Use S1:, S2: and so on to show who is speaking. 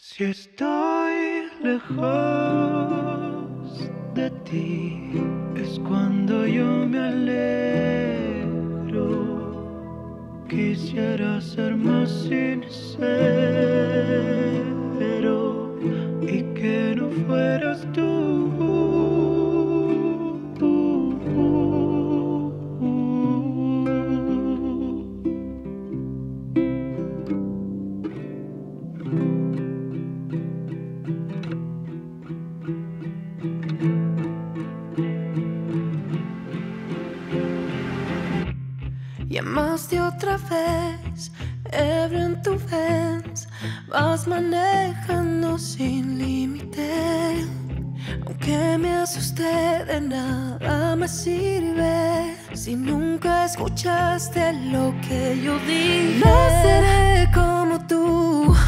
S1: Si estoy lejos de ti, es cuando yo me alegro. Quisiera ser más sincero y que no fueras tú.
S2: Llamaste otra vez, ebrio en tu Benz, vas manejando sin límite. Aunque me asusté, de nada me sirve si nunca escuchaste lo que yo dije. No seré como tú,